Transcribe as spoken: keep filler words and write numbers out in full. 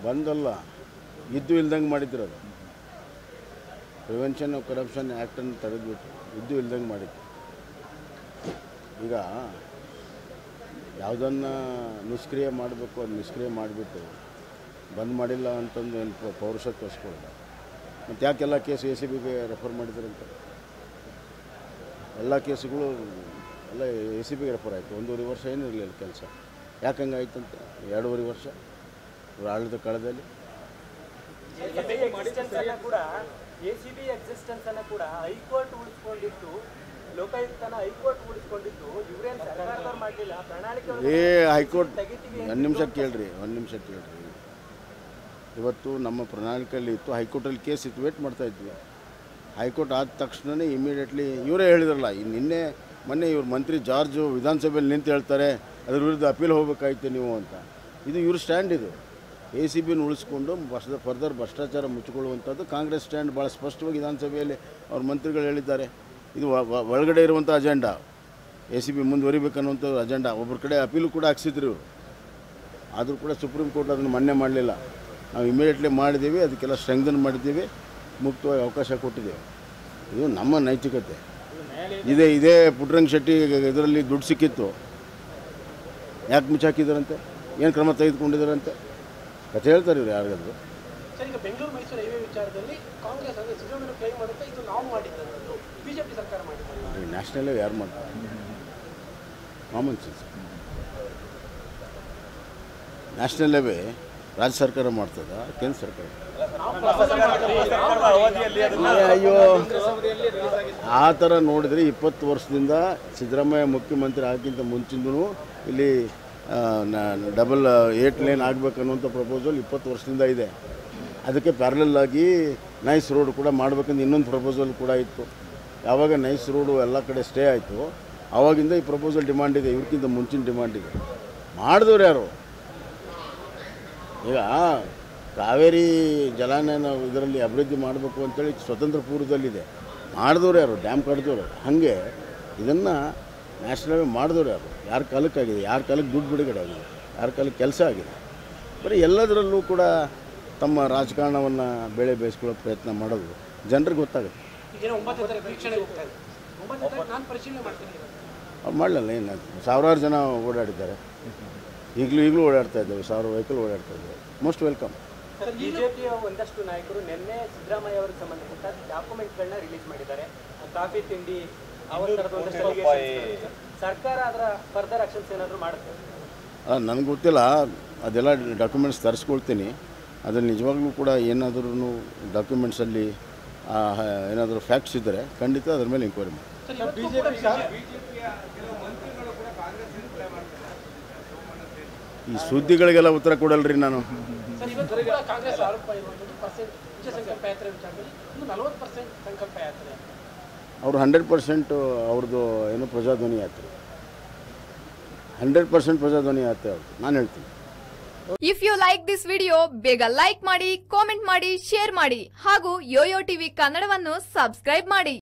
ಬಂದಲ್ಲ, ಇದ್ದು ಇಲ್ದಂಗೆ ಮಾಡಿದ್ರು. ಅದು ಪ್ರಿವೆನ್ಷನ್ ಆಫ್ ಕರಪ್ಷನ್ ಆ್ಯಕ್ಟನ್ನು ತೆಗೆದುಬಿಟ್ಟು ಇದ್ದು ಇಲ್ದಂಗೆ ಮಾಡಿದ್ರು. ಈಗ ಯಾವುದನ್ನು ನಿಷ್ಕ್ರಿಯ ಮಾಡಬೇಕು ಅದು ನಿಷ್ಕ್ರಿಯ ಮಾಡಿಬಿಟ್ಟು ಬಂದ್ ಮಾಡಿಲ್ಲ ಅಂತಂದು ಏನು ಪೌರುಷ ತೋರಿಸ್ಕೊಳ್ಳ. ಮತ್ತು ಯಾಕೆಲ್ಲ ಕೇಸು ಎ ಸಿ ಬಿಗೆ ರೆಫರ್ ಮಾಡಿದ್ರಂತ? ಎಲ್ಲ ಕೇಸುಗಳು ಎಲ್ಲ ಎ ಸಿ ಬಿಗೆ ರೆಫರ್ ಆಯಿತು. ಒಂದೂವರೆ ವರ್ಷ ಏನಿರಲಿಲ್ಲ ಕೆಲಸ. ಯಾಕೆ ಹಂಗಾಯ್ತಂತ? ಎರಡೂವರೆ ವರ್ಷ ಇವ್ರ ಆಡಳಿತ ಕಾಲದಲ್ಲಿ ಎಸಿಬಿ ಎಕ್ಸಿಸ್ಟೆನ್ಸ್ ಅನ್ನು ಕೂಡ ಹೈಕೋರ್ಟ್ ಉಳಿಸ್ಕೊಂಡಿತ್ತು, ಲೋಕಾಯುಕ್ತನ ಹೈಕೋರ್ಟ್ ಉಳಿಸ್ಕೊಂಡಿತ್ತು. ಇವರೇನು ಸರ್ಕಾರದವ್ರು ಮಾಡಲಿಲ್ಲ, ಪ್ರಣಾಳಿಕೆ ಏ ಹೈಕೋರ್ಟ್ ಒಂದು ನಿಮಿಷ ಕೇಳ್ರಿ ಒಂದು ನಿಮಿಷ ಕೇಳ್ರಿ ಇವತ್ತು ನಮ್ಮ ಪ್ರಣಾಳಿಕೆಯಲ್ಲಿ ಇತ್ತು, ಹೈಕೋರ್ಟಲ್ಲಿ ಕೇಸ್ ಇತ್ತು, ವೇಟ್ ಮಾಡ್ತಾಯಿದ್ವಿ. ಹೈಕೋರ್ಟ್ ಆದ ತಕ್ಷಣವೇ ಇಮಿಡಿಯೇಟ್ಲಿ ಇವರೇ ಹೇಳಿದ್ರಲ್ಲ, ನಿನ್ನೆ ಮೊನ್ನೆ ಇವ್ರ ಮಂತ್ರಿ ಜಾರ್ಜು ವಿಧಾನಸಭೆಯಲ್ಲಿ ನಿಂತು ಹೇಳ್ತಾರೆ ಅದ್ರ ವಿರುದ್ಧ ಅಪೀಲ್ ಹೋಗಬೇಕಾಯ್ತು ನೀವು ಅಂತ. ಇದು ಇವ್ರ ಸ್ಟ್ಯಾಂಡ್. ಇದು ಎ ಸಿ ಬಿನ ಉಳಿಸ್ಕೊಂಡು ವರ್ಷದ ಫರ್ದರ್ ಭ್ರಷ್ಟಾಚಾರ ಮುಚ್ಚಿಕೊಳ್ಳುವಂಥದ್ದು ಕಾಂಗ್ರೆಸ್ ಸ್ಟ್ಯಾಂಡ್. ಭಾಳ ಸ್ಪಷ್ಟವಾಗಿ ವಿಧಾನಸಭೆಯಲ್ಲಿ ಅವ್ರ ಮಂತ್ರಿಗಳು ಹೇಳಿದ್ದಾರೆ. ಇದು ಒಳಗಡೆ ಇರುವಂಥ ಅಜೆಂಡಾ, ಎ ಸಿ ಬಿ ಮುಂದುವರಿಬೇಕನ್ನುವಂಥ ಅಜೆಂಡಾ. ಒಬ್ಬರ ಕಡೆ ಅಪೀಲು ಕೂಡ ಹಾಕ್ಸಿದ್ರು ಇವರು. ಆದರೂ ಕೂಡ ಸುಪ್ರೀಂ ಕೋರ್ಟ್ ಅದನ್ನು ಮನ್ನೆ ಮಾಡಲಿಲ್ಲ. ನಾವು ಇಮಿಡಿಯೇಟ್ಲಿ ಮಾಡಿದ್ದೀವಿ, ಅದಕ್ಕೆಲ್ಲ ಸ್ಟ್ರೆಂಗ್ದನ್ ಮಾಡಿದ್ದೀವಿ, ಮುಕ್ತವಾಗಿ ಅವಕಾಶ ಕೊಟ್ಟಿದ್ದೇವೆ. ಇದು ನಮ್ಮ ನೈತಿಕತೆ. ಇದೇ ಇದೇ ಪುಟ್ಟರಂಗ ಶೆಟ್ಟಿ ಇದರಲ್ಲಿ ದುಡ್ಡು ಸಿಕ್ಕಿತ್ತು, ಯಾಕೆ ಮುಚ್ಚಾಕಿದಾರಂತೆ, ಏನು ಕ್ರಮ ತೆಗೆದುಕೊಂಡಿದ್ದಾರಂತೆ ಕಥೆ ಹೇಳ್ತಾರೆ ಇವ್ರು ಯಾರಿಗಾದ್ರು. ಸರ್, ಈಗ ಬೆಂಗಳೂರು ಮೈಸೂರು ಹೈವೇ ವಿಚಾರದಲ್ಲಿ ಕಾಂಗ್ರೆಸ್ ಅಂದರೆ ಸಿದ್ದರಾಮಯ್ಯ ಕ್ಲೈಮ್ ಮಾಡುತ್ತೆ ಇದು ನಾವು ಮಾಡಿದ್ದು, ಬಿಜೆಪಿ ಸರ್ಕಾರ ಮಾಡಿದ್ದಾರೆ. ನ್ಯಾಷನಲ್ ಯಾರು ಮಾಡ್ತಾರೆ? Common sense. ನ್ಯಾಷನಲ್ ಲೆವೆ ರಾಜ್ಯ ಸರ್ಕಾರ ಮಾಡ್ತದ, ಕೇಂದ್ರ ಸರ್ಕಾರ? ಅಯ್ಯೋ, ಆ ಥರ ನೋಡಿದರೆ ಇಪ್ಪತ್ತು ವರ್ಷದಿಂದ ಸಿದ್ದರಾಮಯ್ಯ ಮುಖ್ಯಮಂತ್ರಿ ಆಗಿಂತ ಮುಂಚಿಂದೂ ಇಲ್ಲಿ ಡಬಲ್ ಏಟ್ ಲೈನ್ ಆಗಬೇಕನ್ನುವಂಥ ಪ್ರಪೋಸಲ್ ಇಪ್ಪತ್ತು ವರ್ಷದಿಂದ ಇದೆ. ಅದಕ್ಕೆ ಪ್ಯಾರಲಲ್ ಆಗಿ ನೈಸ್ ರೋಡ್ ಕೂಡ ಮಾಡಬೇಕಂತ ಇನ್ನೊಂದು ಪ್ರಪೋಸಲ್ ಕೂಡ ಇತ್ತು. ಯಾವಾಗ ನೈಸ್ ರೋಡು ಎಲ್ಲ ಕಡೆ ಸ್ಟೇ ಆಯಿತು ಆವಾಗಿಂದ ಈ ಪ್ರಪೋಸಲ್ ಡಿಮಾಂಡ್ ಇದೆ, ಇವ್ರಿಗಿಂತ ಮುಂಚಿನ ಡಿಮಾಂಡ್ ಇದೆ. ಮಾಡಿದವ್ರು ಯಾರು? ಈಗ ಕಾವೇರಿ ಜಲಾನಯನ ಇದರಲ್ಲಿ ಅಭಿವೃದ್ಧಿ ಮಾಡಬೇಕು ಅಂತೇಳಿ ಸ್ವತಂತ್ರ ಪೂರ್ವದಲ್ಲಿದೆ. ಮಾಡಿದವ್ರು ಯಾರು? ಡ್ಯಾಮ್ ಕಟ್ಟಿದವರು. ಹಾಗೆ ಇದನ್ನು ನ್ಯಾಷನಲ್ ಮಾಡಿದವ್ರು ಯಾರು? ಯಾರ ಕಾಲಕ್ಕಾಗಿದೆ? ಯಾರ ಕಾಲಕ್ಕೆ ದುಡ್ಡು ಬಿಡುಗಡೆ ಆಗಿದೆ? ಯಾರ ಕಾಲಕ್ಕೆ ಕೆಲಸ ಆಗಿದೆ? ಬರೀ ಎಲ್ಲದರಲ್ಲೂ ಕೂಡ ತಮ್ಮ ರಾಜಕಾರಣವನ್ನು ಬೆಳೆ ಬೇಯಿಸ್ಕೊಳ್ಳೋ ಪ್ರಯತ್ನ ಮಾಡೋದು ಜನರಿಗೆ ಗೊತ್ತಾಗುತ್ತೆ. ಅವ್ರು ಮಾಡಲಿಲ್ಲ, ಏನು ಸಾವಿರಾರು ಜನ ಓಡಾಡಿದ್ದಾರೆ, ಈಗಲೂ ಈಗಲೂ ಓಡಾಡ್ತಾ ಇದ್ದೇವೆ, ಸಾವಿರ ವೆಹಿಕಲ್ ಓಡಾಡ್ತಾ ಇದ್ದೇವೆ. Most welcome. ಬಿಜೆಪಿಯ ಒಂದಷ್ಟು ನಾಯಕರು ನಿನ್ನೆ ಸಿದ್ದರಾಮಯ್ಯ ಅವರಿಗೆ ಸಂಬಂಧಪಟ್ಟ ಡಾಕ್ಯುಮೆಂಟ್ಗಳನ್ನ ರಿಲೀಸ್ ಮಾಡಿದ್ದಾರೆ. ಕಾಫಿ ತಿಂಡಿ ಸರ್ಕಾರ ಅದರ ಫರ್ದರ್ ಆಕ್ಷನ್ಸ್ ಏನಾದರೂ ಮಾಡುತ್ತೆ? ನನಗೆ ಗೊತ್ತಿಲ್ಲ, ಅದೆಲ್ಲ ಡಾಕ್ಯುಮೆಂಟ್ಸ್ ತರಿಸ್ಕೊಳ್ತೀನಿ. ಅದರಲ್ಲಿ ನಿಜವಾಗ್ಲೂ ಕೂಡ ಏನಾದರೂ ಡಾಕ್ಯುಮೆಂಟ್ಸಲ್ಲಿ ಏನಾದರೂ ಫ್ಯಾಕ್ಟ್ಸ್ ಇದ್ದರೆ ಖಂಡಿತ ಅದ್ರ ಮೇಲೆ ಎಂಕ್ವೈರಿ ಮಾಡಿ. ಈ ಸುದ್ದಿಗಳಿಗೆಲ್ಲ ಉತ್ತರ ಕೊಡಲ್ರಿ ನಾನು. ಅವರು ಹಂಡ್ರೆಡ್ ಪರ್ಸೆಂಟ್ ಅವ್ರದ್ದು ಏನು ಪ್ರಜಾಧ್ವನಿ ಯಾತ್ರೆ, ಹಂಡ್ರೆಡ್ ಪರ್ಸೆಂಟ್ ಪ್ರಜಾಧ್ವನಿ ಯಾತ್ರೆ ಅವ್ರು. ನಾನು ಹೇಳ್ತೀನಿ. If you like this video ಬೇಗ ಲೈಕ್ ಮಾಡಿ, ಕಾಮೆಂಟ್ ಮಾಡಿ, ಶೇರ್ ಮಾಡಿ ಹಾಗೂ ಯೋಯೋ ಟಿವಿ ಕನ್ನಡವನ್ನು ಸಬ್ಸ್ಕ್ರೈಬ್ ಮಾಡಿ.